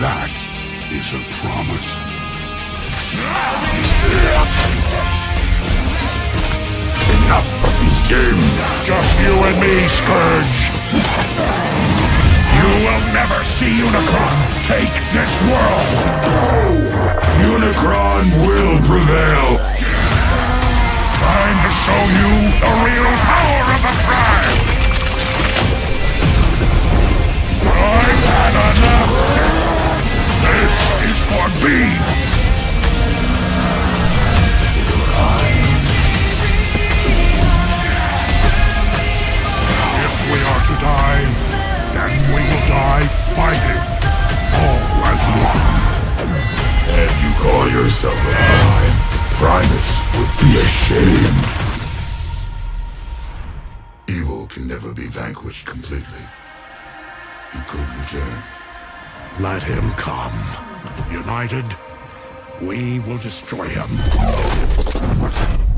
That is a promise. Enough of these games. Just you and me, Scourge. You will never see Unicron take this world. Unicron will prevail. Time to show you the real power of the Prime. I've had enough. This is for me. If we are to die, then we will die fighting, all as one. And you call yourself a Prime? Primus would be ashamed. Evil can never be vanquished completely. He could return. Let him come. United, we will destroy him.